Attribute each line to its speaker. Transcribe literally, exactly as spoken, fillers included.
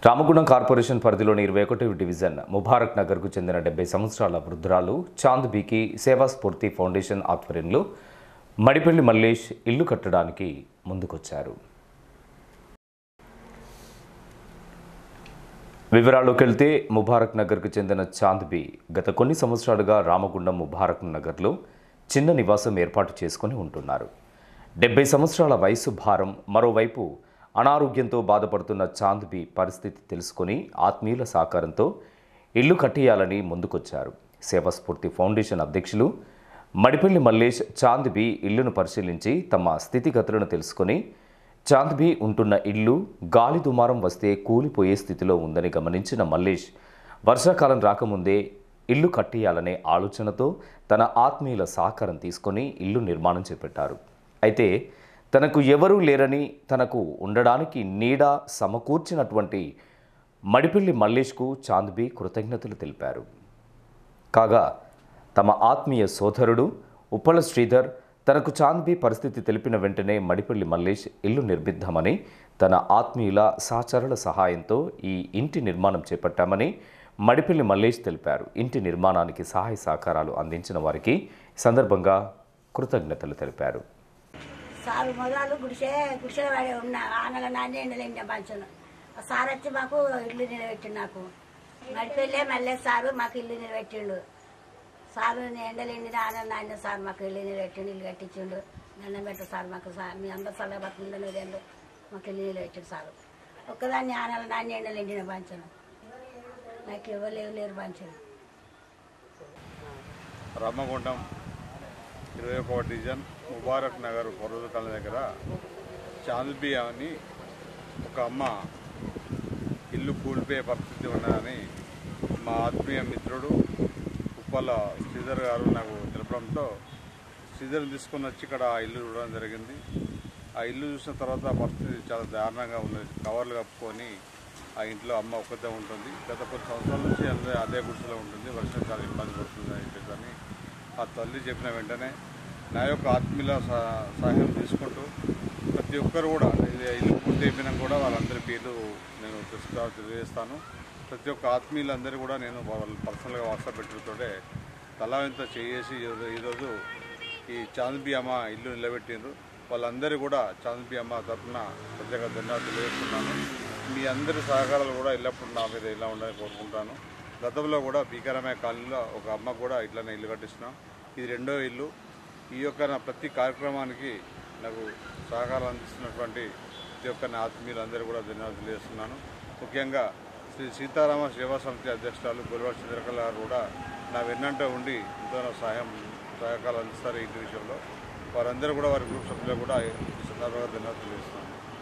Speaker 1: Ramagundam corporation పరిధిలోని ఇరవై ఒకటవ డివిజన్ ముబారక్ నగర్కు చెందిన డెబ్బై సంవత్సరాల వృద్ధురాలు చాంద్ బీకి సేవా స్ఫూర్తి ఫౌండేషన్ ఆధ్వర్యంలో మడిపల్లి మల్లేష్ ఇల్లు కట్టడానికి ముందుకొచ్చారు. వివరాల్లోకి వెళ్తే ముబారక్ నగర్కు చెందిన చాంద్ బీ గత కొన్ని సంవత్సరాలుగా రామగుండం ముబారక్ నగర్లో చిన్న నివాసం ఏర్పాటు చేసుకుని ఉంటున్నారు. డెబ్బై సంవత్సరాల వయసు భారం, మరోవైపు అనారోగ్యంతో బాధపడుతున్న చాంద్ బీ పరిస్థితి తెలుసుకొని ఆత్మీయుల సహకారంతో ఇల్లు కట్టేయాలని ముందుకొచ్చారు. సేవాస్ఫూర్తి ఫౌండేషన్ అధ్యక్షులు మడిపల్లి మల్లేష్ చాంద్ బీ ఇల్లును పరిశీలించి తమ స్థితిగతులను తెలుసుకొని చాంద్ బీ ఉంటున్న ఇల్లు గాలి దుమారం వస్తే కూలిపోయే స్థితిలో ఉందని గమనించిన మల్లేష్ వర్షాకాలం రాకముందే ఇల్లు కట్టేయాలనే ఆలోచనతో తన ఆత్మీయుల సహకారం తీసుకొని ఇల్లు నిర్మాణం చేపట్టారు. అయితే తనకు ఎవరూ లేరని, తనకు ఉండడానికి నీడ సమకూర్చినటువంటి మడిపల్లి మల్లేష్కు చాంద్ బీ కృతజ్ఞతలు తెలిపారు. కాగా తమ ఆత్మీయ సోదరుడు ఉప్పల శ్రీధర్ తనకు చాంద్ బీ పరిస్థితి తెలిపిన వెంటనే మడిపల్లి మల్లేష్ ఇల్లు నిర్మిద్దామని తన ఆత్మీయుల సహచరుల సహాయంతో ఈ ఇంటి నిర్మాణం చేపట్టామని మడిపల్లి మల్లేష్ తెలిపారు. ఇంటి నిర్మాణానికి సహాయ సహకారాలు అందించిన వారికి సందర్భంగా కృతజ్ఞతలు తెలిపారు.
Speaker 2: సారు మొదలు గుడిసే గుడిసెల వాడే ఉన్న ఆనల నాన్న ఎండలేండి పంచను సార్ వచ్చి మాకు ఇల్లు నిలబెట్టిండు. నాకు మడిపెళ్ళే మళ్ళీ సారు మాకు ఇల్లు నిలబెట్టిండు. సారు ఎండలేండి ఆనల నాన్న సార్ మాకు ఇల్లు నిలబెట్టిండు, ఇల్లు కట్టించిండు. దండం పెట్టు సార్ మాకు సార్ మీ అందరు సలహా పట్టుకుండను రెండు మాకు ఇల్లు నిలబెట్టిండు సారు. ఒక్కదాన్ని ఆనల నాన్న ఎండలేండిన పంచను నాకు ఎవరు లేవు లేరు పంచను.
Speaker 3: రామగుండం ఇరవై ఒకటవ డివిజన్ ముబారక్ నగర్ పొరదుకాల దగ్గర చాంద్ బీ అని ఒక అమ్మ ఇల్లు కూలిపోయే పరిస్థితి ఉన్నదని మా ఆత్మీయ మిత్రుడు ఉప్పల శ్రీధర్ గారు నాకు తెలపడంతో శ్రీధర్ని తీసుకొని వచ్చి ఇక్కడ ఆ ఇల్లు చూడడం జరిగింది. ఆ ఇల్లు చూసిన తర్వాత పరిస్థితి చాలా దారుణంగా ఉన్నది. కవర్లు కప్పుకొని ఆ ఇంట్లో అమ్మ ఒక్కతే ఉంటుంది. గత కొన్ని సంవత్సరాల నుంచి అదే అదే గుడిసెలో ఉంటుంది. వర్షం చాలా ఇబ్బంది పడుతుంది అని ఆ తల్లి చెప్పిన వెంటనే నా యొక్క ఆత్మీయుల సహాయం తీసుకుంటూ ప్రతి ఒక్కరు కూడా ఇల్లు పూర్తి అయిపోయినా కూడా వాళ్ళందరి పేర్లు నేను తెలుసుకు తెలియజేస్తాను. ప్రతి ఒక్క ఆత్మీయులందరూ కూడా నేను వాళ్ళు పర్సనల్గా వాట్సాప్ పెట్టుతోటే తలా ఇంత చేసి ఈరోజు ఈ చాంద్ బీ అమ్మ ఇల్లు నిలబెట్టిండ్రు. వాళ్ళందరూ కూడా చాంద్ బీ అమ్మ తరఫున ప్రత్యేక ధన్యవాదాలు తెలియజేస్తున్నాను. మీ అందరి సహకారాలు కూడా ఎల్లప్పుడూ నా మీద ఇలా ఉండాలని కోరుకుంటాను. గతంలో కూడా భీకరమైన కాలనీలో ఒక అమ్మ కూడా ఇట్లనే ఇల్లు కట్టిస్తున్నాం. ఇది రెండో ఇల్లు. ఈ యొక్క నా ప్రతి కార్యక్రమానికి నాకు సహకారం అందిస్తున్నటువంటి ప్రతి ఒక్క నా ఆత్మీయులందరూ కూడా ధన్యవాదాలు తెలియజేస్తున్నాను. ముఖ్యంగా శ్రీ సీతారామ సేవా సమితి అధ్యక్షురాలు గొల్వాడ చంద్రకళ గారు కూడా నా వెన్నంట ఉండి ఎంతో సహాయం సహకారాలు అందిస్తారు. ఇంటి విషయంలో వారందరూ కూడా వారి గ్రూప్ సభ్యులు కూడా ఈ సందర్భంగా ధన్యవాదాలు తెలియజేస్తున్నాను.